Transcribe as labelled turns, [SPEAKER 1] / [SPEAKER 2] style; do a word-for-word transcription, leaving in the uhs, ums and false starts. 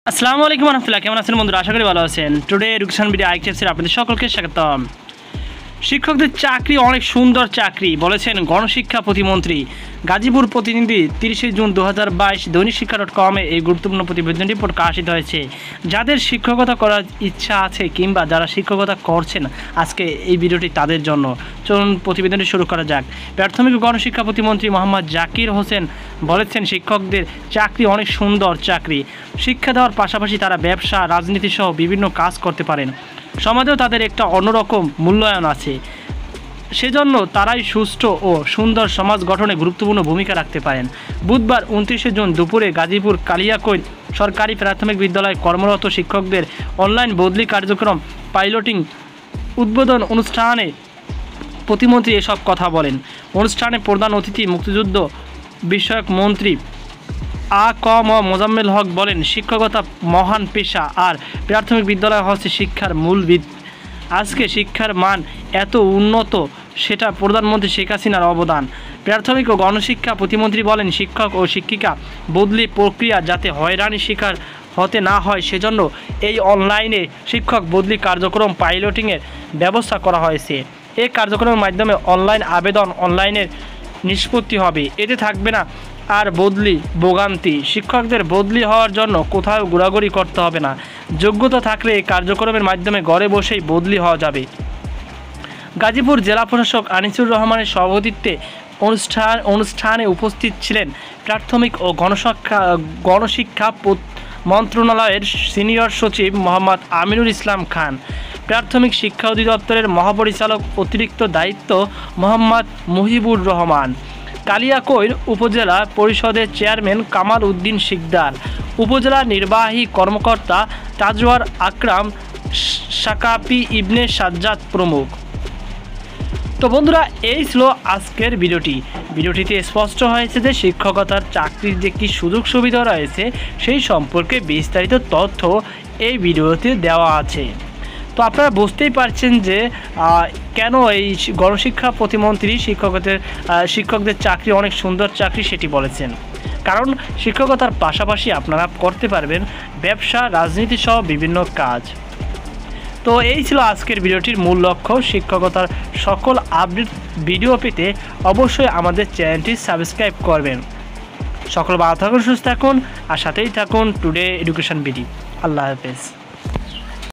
[SPEAKER 1] আসসালামু আলাইকুম রহমতুল্লাহ, কেমন আছেন বন্ধুরা? আশা করি ভালো আছেন। টুডে এডুকেশন ভিডিও আইটিএফসির আপনাদের সকলকে স্বাগতম। শিক্ষকদের চাকরি অনেক সুন্দর চাকরি বলেছেন গণশিক্ষা প্রতিমন্ত্রী। গাজীপুর প্রতিনিধি তিরিশে জুন দু হাজার বাইশ দৈনিক শিক্ষা ডট কমে এই গুরুত্বপূর্ণ প্রতিবেদনটি প্রকাশিত হয়েছে। যাদের শিক্ষকতা করার ইচ্ছা আছে কিংবা যারা শিক্ষকতা করছেন, আজকে এই ভিডিওটি তাদের জন্য। চলুন প্রতিবেদনটি শুরু করা যাক। প্রাথমিক গণশিক্ষা প্রতিমন্ত্রী মোহাম্মদ জাকির হোসেন বলেছেন, শিক্ষকদের চাকরি অনেক সুন্দর চাকরি। শিক্ষা দেওয়ার পাশাপাশি তারা ব্যবসা, রাজনীতি সহ বিভিন্ন কাজ করতে পারেন। সমাজেও তাদের একটা অন্যরকম মূল্যায়ন আছে, সেজন্য তারাই সুষ্ঠু ও সুন্দর সমাজ গঠনে গুরুত্বপূর্ণ ভূমিকা রাখতে পারেন। বুধবার উনত্রিশে জুন দুপুরে গাজীপুর কালিয়াকৈর সরকারি প্রাথমিক বিদ্যালয়ে কর্মরত শিক্ষকদের অনলাইন বদলি কার্যক্রম পাইলটিং উদ্বোধন অনুষ্ঠানে প্রতিমন্ত্রী এসব কথা বলেন। অনুষ্ঠানে প্রধান অতিথি মুক্তিযুদ্ধ বিষয়ক মন্ত্রী আ ক ম মোজাম্মেল হক বলেন, শিক্ষকতা মহান পেশা আর প্রাথমিক বিদ্যালয় হচ্ছে শিক্ষার মূল ভিত। আজকে শিক্ষার মান এত উন্নত, সেটা প্রধানমন্ত্রী শেখ হাসিনার অবদান। প্রাথমিক ও গণশিক্ষা প্রতিমন্ত্রী বলেন, শিক্ষক ও শিক্ষিকা বদলি প্রক্রিয়া যাতে হয়রানি শিকার হতে না হয়, সেজন্য এই অনলাইনে শিক্ষক বদলি কার্যক্রম পাইলটিংয়ের ব্যবস্থা করা হয়েছে। এই কার্যক্রমের মাধ্যমে অনলাইন আবেদন, অনলাইনের নিষ্পত্তি হবে। এতে থাকবে না আর বদলি ভোগান্তি। শিক্ষকদের বদলি হওয়ার জন্য কোথাও ঘোরাঘুরি করতে হবে না। যোগ্যতা থাকলে এই কার্যক্রমের মাধ্যমে ঘরে বসেই বদলি হওয়া যাবে। গাজীপুর জেলা প্রশাসক আনিসুর রহমানের সভাপতিত্বে অনুষ্ঠান অনুষ্ঠানে উপস্থিত ছিলেন প্রাথমিক ও গণশিক্ষা গণশিক্ষা মন্ত্রণালয়ের সিনিয়র সচিব মোহাম্মদ আমিনুল ইসলাম খান, প্রাথমিক শিক্ষা অধিদপ্তরের মহাপরিচালক অতিরিক্ত দায়িত্ব মোহাম্মদ মুহিবুর রহমান, কালিয়াকৈর উপজেলা পরিষদের চেয়ারম্যান কামাল উদ্দিন শিকদার, উপজেলা নির্বাহী কর্মকর্তা তাজওয়ার আকরাম, সাকাপি ইবনে সাজ্জাদ প্রমুখ। তো বন্ধুরা, এই ছিল আজকের ভিডিওটি। ভিডিওটিতে স্পষ্ট হয়েছে যে শিক্ষকতার চাকরির যে কী সুযোগ সুবিধা রয়েছে সেই সম্পর্কে বিস্তারিত তথ্য এই ভিডিওতে দেওয়া আছে। তো আপনারা বুঝতেই পারছেন যে কেন এই গণশিক্ষা প্রতিমন্ত্রী শিক্ষকদের শিক্ষকদের চাকরি অনেক সুন্দর চাকরি সেটি বলেছেন। কারণ শিক্ষকতার পাশাপাশি আপনারা করতে পারবেন ব্যবসা, রাজনীতি সহ বিভিন্ন কাজ। তো এই ছিল আজকের ভিডিওটির মূল লক্ষ্য। শিক্ষকতার সকল আপডেট ভিডিও পেতে অবশ্যই আমাদের চ্যানেলটি সাবস্ক্রাইব করবেন। সকল ভালো থাকুন, সুস্থ থাকুন আর সাথেই থাকুন টুডে এডুকেশন ভিডিও। আল্লাহ হাফেজ।